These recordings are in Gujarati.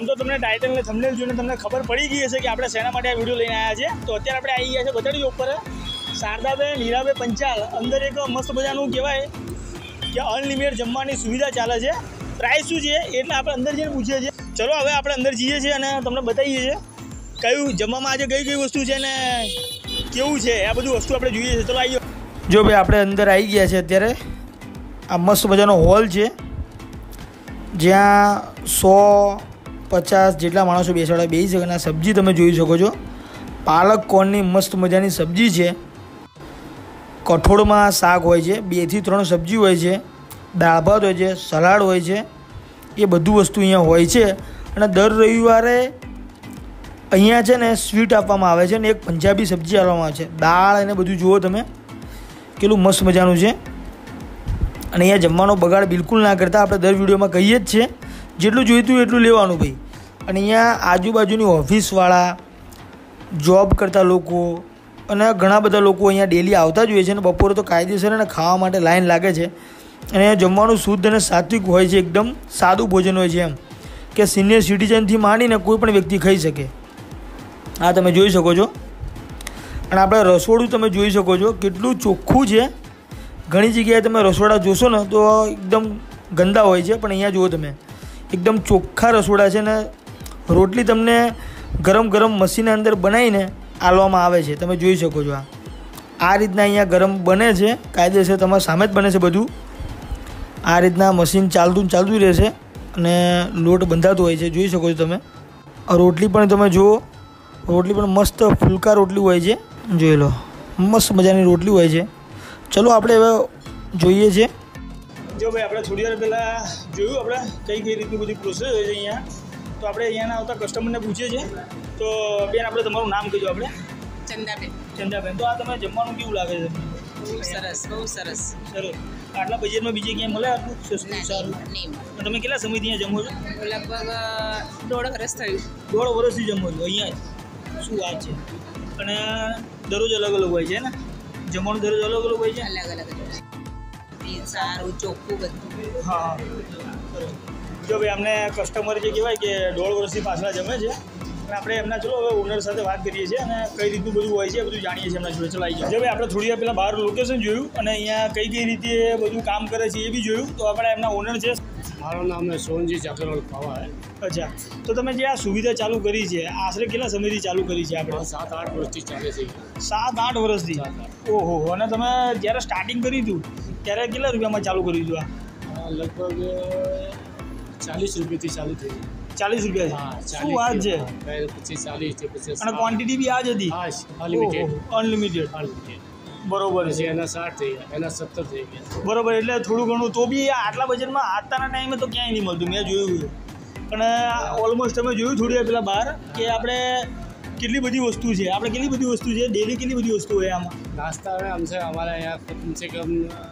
તો તમને ટાઇટલ અને થંબનેલ જોઈને તમને ખબર પડી ગઈ હશે કે આપણે શેના માટે આ વિડીયો લઈને આવ્યા છે। તો અત્યારે આપણે આવી ગયા છે બતાડી ઉપર શારદાબેન હીરાબેન પંચાલ અંદર એક મસ્ત મજાનું કહેવાય કે અનલિમિટેડ જમવાની સુવિધા ચાલે છે। પ્રાઇસ શું છે એટલે આપણે અંદર જઈને પૂછીએ છીએ। ચલો હવે આપણે અંદર જઈએ છીએ અને તમને બતાવીએ છીએ કયું જમવામાં આજે કઈ કઈ વસ્તુ છે ને કેવું છે આ બધું વસ્તુ આપણે જોઈએ છીએ। ચલો આવી જો ભાઈ આપણે અંદર આવી ગયા છે। અત્યારે આ મસ્ત મજાનો હોલ છે જ્યાં 150 જેટલા માણસો બેસાડા બેસી શકે। અને સબ્જી તમે જોઈ શકો છો, પાલક કોર્નની મસ્ત મજાની સબ્જી છે। કઠોળમાં શાક હોય છે, 2 થી 3 સબ્જી હોય છે, દાળ ભાત હોય છે, સલાડ હોય છે, એ બધું વસ્તુ અહીંયા હોય છે। અને દર રવિવારે અહીંયા છે ને સ્વીટ આપવામાં આવે છે ને એક પંજાબી સબ્જી આપવામાં આવે છે। દાળ અને બધું જુઓ તમે કેટલું મસ્ત મજાનું છે। અને અહીંયા જમવાનો બગાડ બિલકુલ ના કરતા, આપણે દર વિડીયોમાં કહીએ જ છે જેટલું જોઈતું એટલું લેવાનું ભાઈ। અને અહીંયા આજુબાજુની ઓફિસવાળા, જોબ કરતા લોકો અને ઘણા બધા લોકો અહીંયા ડેલી આવતા જ હોય છે। અને બપોરે તો કાયદેસર અને ખાવા માટે લાઈન લાગે છે। અને અહીંયા જમવાનું શુદ્ધ અને સાત્વિક હોય છે, એકદમ સાદું ભોજન હોય છે, એમ કે સિનિયર સિટીઝનથી માંડીને કોઈ પણ વ્યક્તિ ખાઈ શકે। આ તમે જોઈ શકો છો। અને આપણે રસોડું તમે જોઈ શકો છો કેટલું ચોખ્ખું છે। ઘણી જગ્યાએ તમે રસોડા જોશો ને તો એકદમ ગંદા હોય છે, પણ અહીંયા જુઓ તમે એકદમ ચોખ્ખા રસોડા છે। ને રોટલી તમને ગરમ ગરમ મશીનની અંદર બનાવીને આલવામાં આવે છે, તમે જોઈ શકો છો। આ રીતના અહીંયા ગરમ બને છે, કાયદેસર તમારા સામે જ બને છે બધું। આ રીતના મશીન ચાલતું રહેશે અને લોટ બંધાતો હોય છે, જોઈ શકો છો તમે। રોટલી પણ તમે જુઓ, રોટલી પણ મસ્ત ફુલકા રોટલી હોય છે, જોઈ લો મસ્ત મજાની રોટલી હોય છે। ચલો આપણે હવે જોઈએ છે। જો ભાઈ આપણે થોડી વાર પહેલાં જોયું આપણે કઈ રીતની બધી પ્રોસેસ હોય છે અહીંયા। તો આપણે અહીંયાના આવતા કસ્ટમરને પૂછીએ છીએ। તો બેન આપણે તમારું નામ કહીજો। આપણે ચંદાબેન, તો આ તમે જમવાનું કેવું લાગે છે? બહુ સરસ સરસ। આટલા બજેટમાં બીજે ક્યાંય મળે આટલું સસ્તું સારું? તમે કેટલા સમયથી અહીંયા જમો છો? લગભગ 1.5 વર્ષ થયું। 1.5 વર્ષથી જમો છો અહીંયા જ? શું વાત છે। અને દરરોજ અલગ અલગ હોય છે ને જમવાનું? દરરોજ અલગ અલગ હોય છે, અલગ સારું ચોખ્ખું બધું। હા જો ભાઈ અમને કસ્ટમર જે કહેવાય કે 1.5 વર્ષથી પાછલા જમે છે। અને આપણે એમના ચલો હવે ઓનર સાથે વાત કરીએ છીએ અને કઈ રીતનું બધું હોય છે એ બધું જાણીએ છીએ એમના જોડે। ચલો આવી જાય। જો ભાઈ આપણે થોડી વાર પહેલાં બહાર લોકેશન જોયું અને અહીંયા કઈ રીતે બધું કામ કરે છે એ બી જોયું। તો આપણે એમના ઓનર છે। મારું નામ है सोनजी जाकरवाल पावा है। અચ્છા, તો તમે જે આ સુવિધા ચાલુ કરી છે આશરે કેટલા સમયથી ચાલુ કરી છે આપણે? 7-8 વર્ષથી ચાલે છે। 7-8 વર્ષથી? ઓહો। અને તમે જ્યારે સ્ટાર્ટિંગ કર્યું હતું ત્યારે કેટલા રૂપિયામાં ચાલુ કર્યું હતું? આ લગભગ 40 રૂપિયાથી ચાલુ થઈ। 40 રૂપિયા? હા, શું વાત છે। પછી 40 પછી અને ક્વોન્ટિટી બી આ જ હતી? હા, અનલિમિટેડ। બરોબર છે। એના 60 થઈ ગયા, એના 70 થઈ ગયા। બરોબર, એટલે થોડું ઘણું તો બી આટલા બજેટમાં આજના ટાઈમે તો ક્યાંય નહીં મળતું, મેં જોયું છે। અને ઓલમોસ્ટ તમે જોયું થોડી વાર પહેલાં બહાર કે આપણે કેટલી બધી વસ્તુ છે, આપણે કેટલી બધી વસ્તુ છે, ડેલી કેટલી બધી વસ્તુ હોય આમાં? नाश्ता में हमसे हमारे यहाँ कम से कम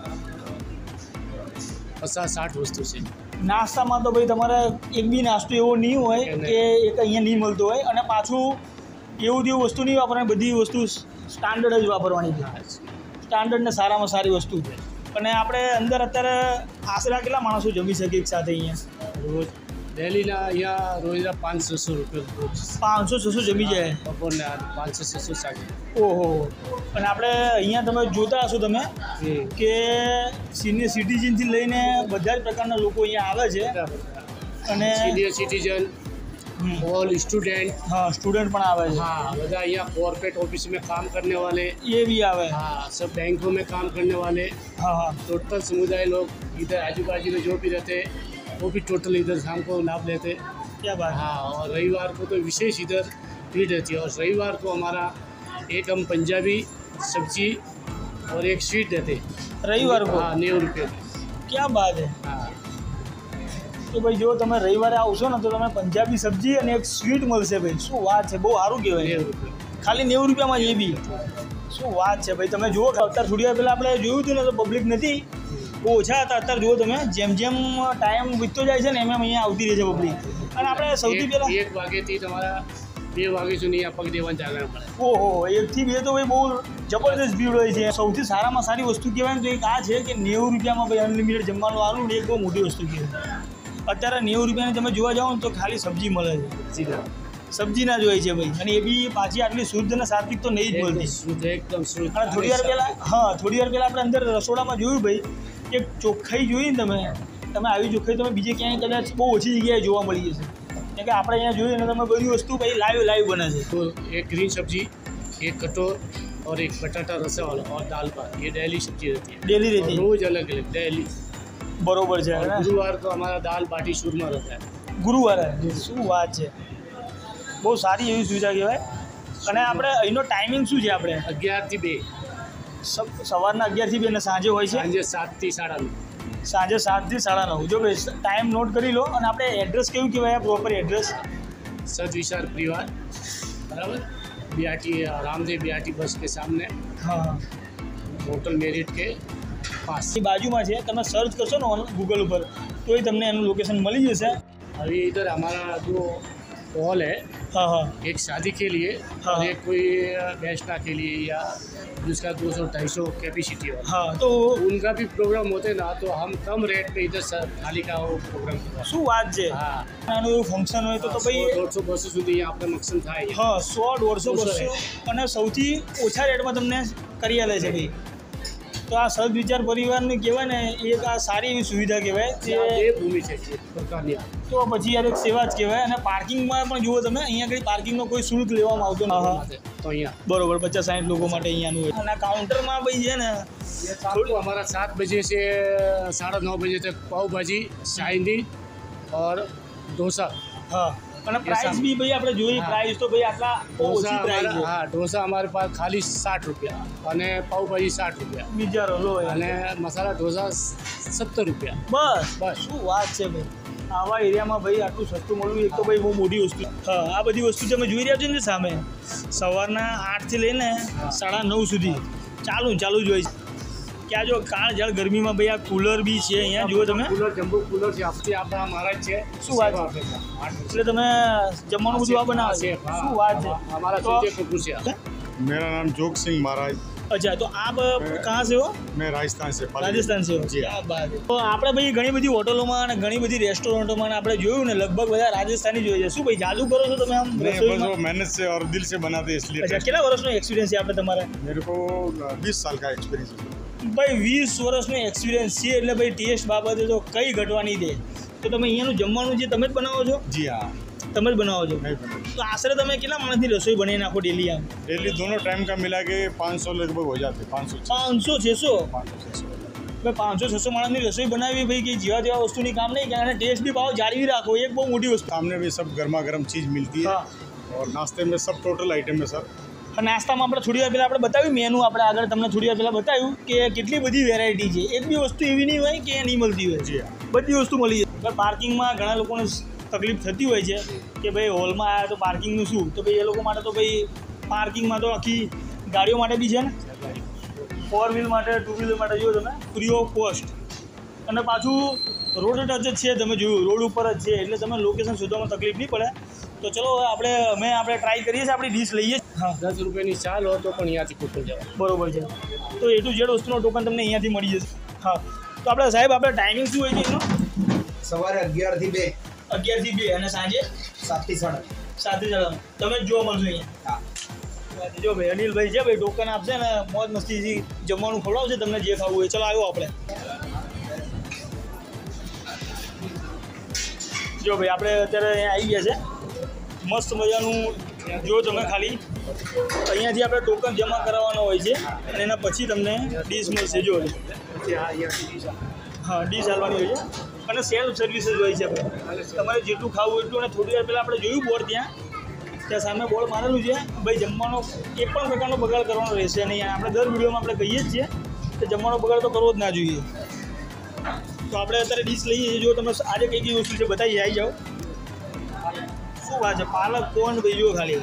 50-60 वस्तु છે। નાસ્તામાં તો ભાઈ તમારે એક બી નાસ્તો એવો નહીં હોય કે એક અહીંયા નહીં મળતો હોય। અને પાછું એવું તેવું વસ્તુ નહીં વાપરવાની, બધી વસ્તુ સ્ટાન્ડર્ડ જ વાપરવાની છે। સ્ટાન્ડર્ડ ને સારામાં સારી વસ્તુ છે। અને આપણે અંદર અત્યારે આશરે કેટલા માણસો જમી શકે એક સાથે અહીંયા રોજ? ડેલીના અહીંયા રોજના 500-600 રૂપિયા રોજ। 500-600 જમી જાય બપોરને 500-600 શાક। ઓહો। અને આપણે અહીંયા તમે જોતા હશો તમે કે સિનિયર સિટીઝનથી લઈને બધા જ પ્રકારના લોકો અહીંયા આવે છે। અને સિનિયર સિટીजन ऑल स्टूडेंट, हाँ स्टूडेंट पण आवे है। हाँ બધા यहाँ कॉर्पोरेट ऑफिस में काम करने वाले ये भी आवे। हाँ सब बैंकों में काम करने वाले। हाँ हाँ टोटल समुदाय लोग इधर आजू बाजू में जो भी रहते वो भी टोटल इधर शाम को लाभ लेते। क्या बात। हाँ और रविवार को तो विशेष इधर भीड़ रहती है। और रविवार को हमारा एक हम पंजाबी सब्जी और एक स्वीट देते रविवार को? हाँ 90 रुपये। क्या बात है। हाँ तो भाई जो તમે રવિવારે આવશો ને તો તમે પંજાબી સબ્જી અને એક સ્વીટ મળશે ભાઈ। શું વાત છે, બહુ સારું કહેવાય। 90 रुपये ખાલી 90 રૂપિયામાં જ એ બી? શું વાત છે ભાઈ। તમે જુઓ અત્યારે થોડી વાર પહેલાં આપણે જોયું હતું ને તો પબ્લિક નથી, બહુ ઓછા હતા। અત્યારે જુઓ તમે જેમ જેમ ટાઈમ વીતતો જાય છે ને એમ એમ અહીંયા આવતી રહે છે પબ્લિક। અને આપણે સૌથી પહેલાં 1 વાગ્યાથી તમારા 2 વાગ્યા સુધી અહીંયા પગ દેવાનું જાગરણ પડે। ઓહો 1 થી 2 તો ભાઈ બહુ જબરદસ્ત ભીડ હોય છે। સૌથી સારામાં સારી વસ્તુ કહેવાય ને તો એક આ છે કે 90 રૂપિયામાં ભાઈ અનલિમિટેડ જમવાનું આવું ને એક બહુ મોટી વસ્તુ કહેવાય। અત્યારે 90 રૂપિયાની તમે જોવા જાઓ ને તો ખાલી સબ્જી મળે છે, સબ્જી ના જ હોય છે ભાઈ, અને એ બી પાછી આટલી શુદ્ધ અને સાત્વિક તો નહીં જ મળતી. શુદ્ધ, એકદમ શુદ્ધ. અને થોડી વાર પહેલાં આપણે અંદર રસોડામાં જોયું ભાઈ કે ચોખ્ખાઈ જોઈ ને તમે આવી ચોખ્ખાઈ તમે બીજે ક્યાંય કદાચ બહુ ઓછી જગ્યાએ જોવા મળી જશે, કેમ કે આપણે અહીંયા જોઈએ ને તમે બધી વસ્તુ ભાઈ લાઈવ બને છે. तो एक ग्रीन सब्जी, एक कटोर और एक बटाटा रसा वाला और दाल भात, ये डेली सब्जी रहती है, ડેલી રહેતી. रोज अलग अलग डेली. બરોબર છે. और गुरुवार को हमारा दाल बाटी चूरमा रहता है. ગુરુવારે શું વાત છે, બહુ સારી એવી સુવિધા કહેવાય. અને આપણે અહીંનો ટાઈમિંગ શું છે? આપણે 11 થી 2, સવારના 11 થી 2 અને સાંજે હોય છે સાંજે 7 થી 9:30. સાંજે 7 થી 9:30. જો ભાઈ ટાઈમ નોટ કરી લો. અને આપણે એડ્રેસ કેવું કહેવાય? પ્રોપર એડ્રેસ सदविचार परिवार, बराबर, BRT रामदेव BRT बस के सामने, હા, होटल मेरिट के पास. એ બાજુમાં છે. તમે સર્ચ કરશો ને ગૂગલ ઉપર તોય તમને એનું લોકેશન મળી જશે. अभी इधर हमारा जो हॉल है, હા હા एक शादी के लिए हाँ। और एक कोई बैठना के लिए या जिसका 200-250 कैपेसिटी हो, હા. તો उनका भी प्रोग्राम होते ना, तो हम कम रेट पे इधर थाली का वो प्रोग्राम करवाते શું વાત છે? हैं. આનું એવું ફંક્શન હોય તો ભાઈ 100-200 સુધી यहाँ पे मक्सन था. હા 100, 150, 200 અને સૌથી ઓછા રેટમાં તમને કરી આલે છે ભાઈ. તો આ સદવિચાર પરિવારને કહેવાય ને એક આ સારી એવી સુવિધા કહેવાય જે દેવભૂમિ છે જે પ્રકારની. તો પછી યાર એક સેવા જ કહેવાય. અને પાર્કિંગમાં પણ જુઓ તમે, અહીંયા કંઈ પાર્કિંગનો કોઈ શુલ્ક લેવામાં આવતો નથી. તો અહીંયા બરોબર, 50-60 લોકો માટે અહીંયાનું હોય. અને કાઉન્ટરમાં ભાઈ છે ને तो हमारा 7 बजे से 9:30 बजे तक पाव भाजी, चाइनीज और डोसा. હા. અને પ્રાઇસ બી ભાઈ આપણે જોઈએ, હા. પ્રાઇસ તો ભાઈ આટલા બહુ ઓછી डोसा પ્રાઇસ हमारा, છે. हाँ, डोसा हमारे पास खाली 60 रुपया અને पाव भाजी 60 रुपया વિચારો લો યાર. અને મસાલા ઢોસા 70 रुपया. બસ શું વાત છે ભાઈ. આવા એરિયામાં ભાઈ આટલું સસ્તું મળવું એક તો ભાઈ બહુ મોટી વસ્તુ. હા, આ બધી વસ્તુ તમે જોઈ રહ્યા છો ને સામે, સવારના 8 થી લઈને 9:30 સુધી ચાલુ જ હોય છે. ક્યાં જો કાળઝાળ ગરમીમાં ભાઈ આ કુલર બી છે અહીંયા જુઓ તમે. કુલર, જમ્બો કુલર છે, આપણી આપણા મહારાજ છે. શું વાત છે? એટલે તમે જમવાનું બધું આ બનાવો છો? શું વાત છે? हमारा तो- सूर्य कुकुर से. मेरा नाम जोग सिंह महाराज, અચ્છા, તો આપ કहाँ से हो? मैं राजस्थान से રાજસ્થાન से हो? जी। क्या बात है. તો આપણે ભાઈ ઘણી બધી હોટલોમાં અને ઘણી બધી રેસ્ટોરન્ટોમાં આપણે જોયું ને લગભગ બધા રાજસ્થાની જોઈએ છે. શું ભાઈ જાદુ કરો છો તમે આમ नहीं, बस રસોઈમાં? वो मेहनत से और दिल से बनाते हैं इसलिए અચ્છા, કેટલા વર્ષનો એક્સપિરિયન્સ છે આપણે તમારે? मेरे को 20 साल का एक्सपीरियंस है. ભાઈ 20 વર્ષનો એક્સપિરિયન્સ છે એટલે ભાઈ ટેસ્ટ બાબતે તો કંઈ ઘટવા નહીં દે. તો તમે અહીંયાનું જમવાનું જે તમે જ બનાવો છો? जी हाँ, તમે જ બનાવો છો? नहीं बना. તો આશરે તમે કેટલા માણસની રસોઈ બનાવી નાખો ડેલી આમ? डेली दोनों टाइम का मिला के 500 लगभग हो जाते, 500 500, 600? 500 ભાઈ 500-600 માણસની રસોઈ બનાવવી ભાઈ કે જેવા તેવા વસ્તુની કામ નહીં, અને ટેસ્ટ બી ભાવ જાળવી રાખો, એક બહુ મોટી વસ્તુ. सामने भी सब गर्मा गर्म चीज़ मिलती है. હા. और नाश्ते में सब टोटल आइटम है सर. અને નાસ્તામાં આપણે થોડી વાર પહેલાં આપણે બતાવ્યું મેનુ, આપણે આગળ તમને થોડી વાર પહેલાં બતાવ્યું કે કેટલી બધી વેરાયટી છે. એક બી વસ્તુ એવી નહીં હોય કે નહીં મળતી હોય. जी हाँ, બધી વસ્તુ મળી જાય. પાર્કિંગમાં ઘણા લોકોને તકલીફ થતી હોય છે કે ભાઈ હોલમાં આવ્યા તો પાર્કિંગનું શું, તો ભાઈ એ લોકો માટે તો ભાઈ પાર્કિંગમાં તો આખી ગાડીઓ માટે બી છે ને, 4 વ્હીલ માટે, 2 વ્હીલર માટે જુઓ તમે ફ્રી ઓફ કોસ્ટ. અને પાછું રોડ ટચ જ છે, તમે જોયું રોડ ઉપર જ છે એટલે તમે લોકેશન શોધવામાં તકલીફ નહીં પડે. તો ચલો હવે આપણે ટ્રાય કરીએ છીએ, આપણી ડીશ લઈએ. હા, 10 રૂપિયાની ચાલ હોય તો પણ અહીંયાથી કુકર જવાય. બરોબર છે. તો A to Z વસ્તુનો ટોકન તમને અહીંયાથી મળી જશે. હા, તો આપણે સાહેબ આપણે ટાઈમિંગ શું હોય છે એનો? સવારે 11 થી 2, 11 થી 2 અને સાંજે 7 થી 7:30. 7 થી 7. તમે જ જોવા મળશો અહીંયા. જો ભાઈ અનિલભાઈ છે ભાઈ, ટોકન આપશે ને મોજ મસ્તીથી જમવાનું ખવડાવશે તમને જે ખાવું હોય. ચલો આવ્યો આપણે. જો ભાઈ આપણે અત્યારે અહીંયા આવી ગયા છે, મસ્ત મજાનું. જો તમે ખાલી અહીંયાથી આપણે ટોકન જમા કરાવવાનો હોય છે અને એના પછી તમને ડીશ મળશે. જો હા, ડીશ હાલવાની હોય છે અને સેલ્ફ સર્વિસીસ હોય છે. તમારે જેટલું ખાવું એટલું. અને થોડી વાર પહેલાં આપણે જોયું બોર્ડ, ત્યાં સામે બોર્ડ મારેલું છે ભાઈ જમવાનો એક પણ પ્રકારનો બગાડ કરવાનો રહેશે નહીં. આપણે દર વિડીયોમાં આપણે કહીએ જ છીએ કે જમવાનો બગાડ તો કરવો જ ના જોઈએ. તો આપણે અત્યારે ડીશ લઈએ છીએ. જો તમે આજે કઈ કઈ વસ્તુ છે બતાવી આવી જાઓ. શું વાત છે? પાલક કોણ ભાઈ જુઓ ખાલી.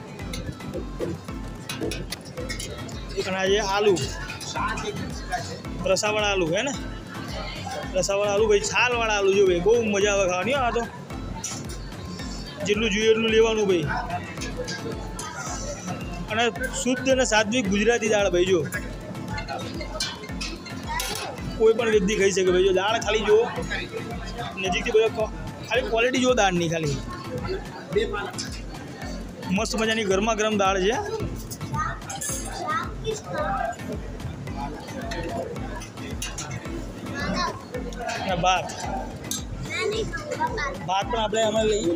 અને આજે આલુ, રસાવાળા આલુ હે ને, રસાવાળા આલુ ભાઈ, છાલવાળા આલુ. જો ભાઈ બહુ મજા આવે ખાવાની. આ તો જેટલું જોઈએ એટલું લેવાનું ભાઈ. અને શુદ્ધ અને સાત્વિક ગુજરાતી દાળ ભાઈ. જો કોઈ પણ વ્યક્તિ ખાઈ શકે ભાઈ. જો દાળ ખાલી જુઓ નજીકથી બધો, ખાલી ક્વોલિટી જુઓ દાળની ખાલી. મસ્ત મજાની ગરમા ગરમ દાળ છે. અને ભાત પણ આપણે અમે લઈએ,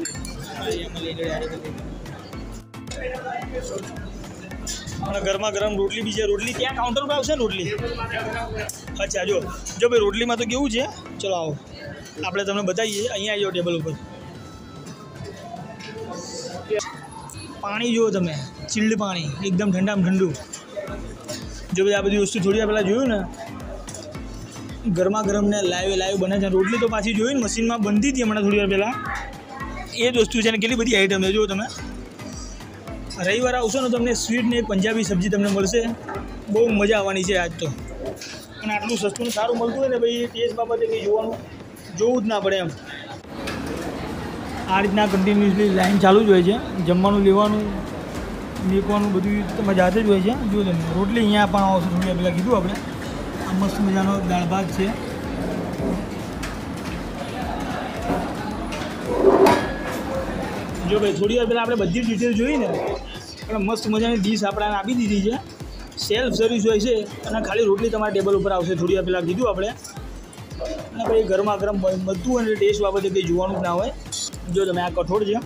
અને ગરમા ગરમ રોટલી બી છે. રોટલી ત્યાં કાઉન્ટર પર આવશે ને રોટલી? અચ્છા, જો ભાઈ રોટલીમાં તો કેવું છે, ચલો આવો આપણે તમને બતાવીએ. અહીંયા આવી જાઓ ટેબલ ઉપર. પાણી જુઓ તમે, ચિલ્ડ પાણી એકદમ ઠંડામાં ઠંડુ. જો ભાઈ આ બધી વસ્તુ થોડી વાર પહેલાં જોયું ને, ગરમા ગરમ ને લાઈવ બને છે. રોટલી તો પાછી જોઈ ને મશીનમાં બનતી હતી હમણાં થોડી વાર પહેલાં. એ જ વસ્તુ છે ને કેટલી બધી આઈટમ છે. જો તમે રવિવારે આવશો ને તમને સ્વીટ ને પંજાબી સબ્જી તમને મળશે. બહુ મજા આવવાની છે આજ તો. અને આટલું સસ્તું ને સારું મળતું હોય ને ભાઈ, ટેસ્ટ બાબતે કંઈ જોવું જ ના પડે એમ. આ રીતના કન્ટિન્યુઅસલી લાઈન ચાલુ જ હોય છે. જમવાનું લેવાનું મેકવાનું બધું તમે જાતે જ હોય છે. જો તમે રોટલી અહીંયા પણ આવશે થોડી વાર પહેલાં કીધું આપણે. આ મસ્ત મજાનો દાળ ભાત છે. જો ભાઈ થોડી વાર પહેલાં આપણે બધી ડિટેલ જોઈ ને, પણ મસ્ત મજાની ડીશ આપણાને આપી દીધી છે. સેલ્ફ સર્વિસ હોય છે અને ખાલી રોટલી તમારા ટેબલ ઉપર આવશે. થોડી વાર પહેલાં કીધું આપણે. અને ભાઈ ગરમા ગરમ બધું અને ટેસ્ટ બાબતે કંઈ જોવાનું જ ના હોય. જો તમે આ કઠોળ છે,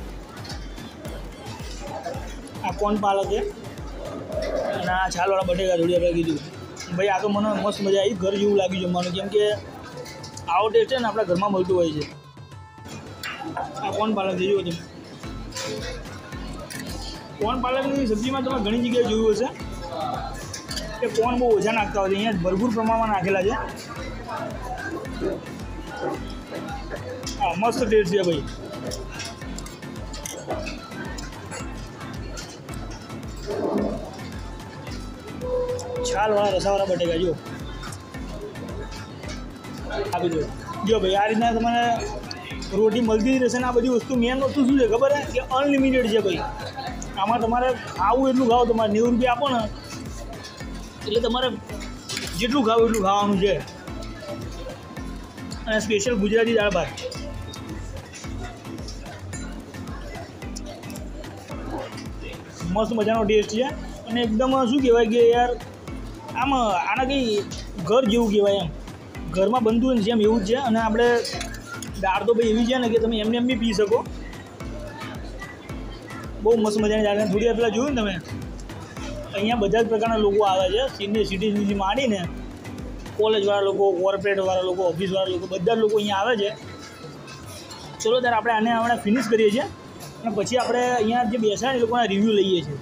આ કોણ પાલક છે, અને આ છાલવાળા બટેકા થોડી આપણે કીધું. ભાઈ આ તો મને મસ્ત મજા આવી. ઘર જેવું લાગ્યું જમવાનું, કેમ કે આવો ટેસ્ટ છે ને આપણા ઘરમાં મળતું હોય છે. આ કોણ પાલક છે, જુઓ તમે. કોણ પાલકની સબ્જીમાં તમે ઘણી જગ્યાએ જોયું હશે કે કોણ બહુ ઓછા નાખતા હોય છે. અહીંયા ભરપૂર પ્રમાણમાં નાખેલા છે. હા, મસ્ત ટેસ્ટ છે ભાઈ. છાલવાળા રસાવાળા બટેકા જો આપી દો. જો ભાઈ આ રીતના તમારે રોટી મળતી રહેશે ને. આ બધી વસ્તુ મેન વસ્તુ શું છે ખબર છે કે અનલિમિટેડ છે ભાઈ. આમાં તમારે ખાવું એટલું ખાવ. તમારે 90 રૂપિયા આપો ને એટલે તમારે જેટલું ખાવું એટલું ખાવાનું છે. અને સ્પેશિયલ ગુજરાતી દાળ ભાત. મસ્ત મજાનો ટેસ્ટ છે. અને એકદમ શું કહેવાય કે યાર આમ આના કંઈ ઘર જેવું કહેવાય એમ. ઘરમાં બનતું હોય ને જેમ એવું જ છે. અને આપણે દાળ તો ભાઈ એવી છે ને કે તમે એમને એમ બી પી શકો. બહુ મસ્ત મજાની દાળ. થોડી વાર પહેલાં જોયું ને તમે, અહીંયા બધા જ પ્રકારના લોકો આવે છે. સિનિયર સિટીઝનથી માંડીને કોલેજવાળા લોકો, કોર્પોરેટવાળા લોકો, ઓફિસવાળા લોકો, બધા જ લોકો અહીંયા આવે છે. ચલો ત્યારે આપણે આને હમણાં ફિનિશ કરીએ છીએ અને પછી આપણે અહીંયા જે બેસાય એ લોકોના રિવ્યૂ લઈએ છીએ.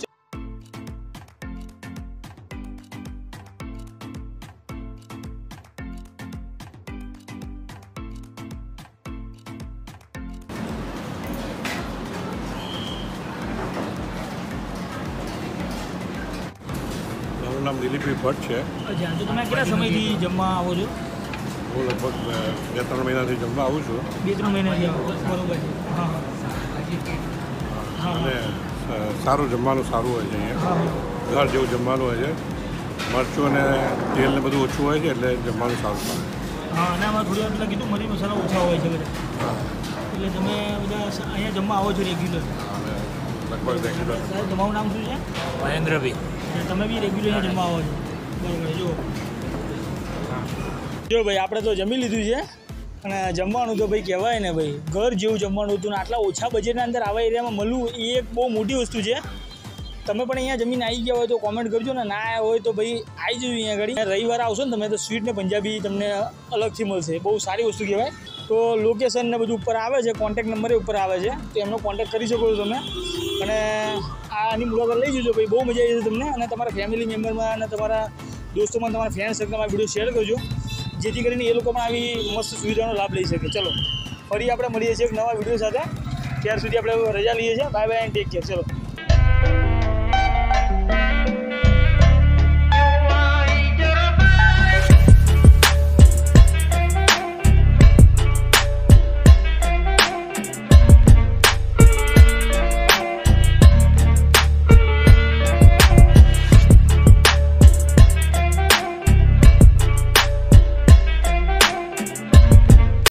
મારું નામ દિલીપભાઈ ભટ્ટ છે. અચ્છા, તો તમે કેટલા સમયથી જમવા આવો છો? હું લગભગ 2-3 મહિનાથી જમવા આવું છું. 2-3 મહિનાથી આવો, બરોબર છે. હા હા. અને સારું જમવાનું સારું હોય છે અહીંયા. હા ઘર જેવું જમવાનું હોય છે. મરચું અને તેલ ને બધું ઓછું હોય છે એટલે જમવાનું સારું થાય. હા. અને આમાં થોડી વાર પહેલાં કીધું મરી મસાલા ઓછા હોય છે બધા. હા, એટલે તમે બધા અહીંયા જમવા આવો છો રેગ્યુલર? અને લગભગ રેગ્યુલર. સાહેબ તમારું નામ શું છે? મહેન્દ્રભાઈ. અને તમે બી રેગ્યુલર અહીંયા જમવા આવો છો? બરોબર. જો ભાઈ આપણે તો જમી લીધું છે. અને જમવાનું તો ભાઈ કહેવાય ને ભાઈ ઘર જેવું જમવાનું હતું. ને આટલા ઓછા બજેટના અંદર આવા એરિયામાં મળવું એ એક બહુ મોટી વસ્તુ છે. તમે પણ અહીંયા જમીને આવી ગયા હોય તો કોમેન્ટ કરજો ને. ના આવ્યા હોય તો ભાઈ આવી જજો અહીંયા આગળ. રવિવારે આવશો ને તમે તો સ્વીટ ને પંજાબી તમને અલગથી મળશે. બહુ સારી વસ્તુ કહેવાય. તો લોકેશન ને બધું ઉપર આવે છે, કોન્ટેક્ટ નંબરે ઉપર આવે છે, તો એમનો કોન્ટેક્ટ કરી શકો છો તમે. અને આની મુલાકાત લઈ જજો ભાઈ, બહુ મજા આવી જશે તમને. અને તમારા ફેમિલી મેમ્બરમાં અને તમારા દોસ્તોમાં, તમારા ફ્રેન્ડ સર્કલમાં વિડીયો શેર કરજો, જેથી કરીને એ લોકો પણ આવી મસ્ત સુવિધાનો લાભ લઈ શકે. ચલો ફરી આપણે મળીએ છીએ એક નવા વિડીયો સાથે. ત્યાર સુધી આપણે રજા લઈએ છીએ. Bye bye and take care. ચલો.